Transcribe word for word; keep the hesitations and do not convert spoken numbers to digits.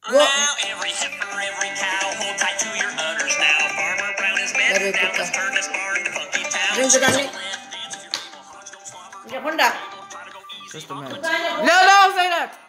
Wow. Every heifer, every cow, hold tight to your udders now. Farmer Brown is Dari bent down, kita. let's turn this barn to funky town. Ring sekali. Jangan dah. Just a minute. No, no, say that.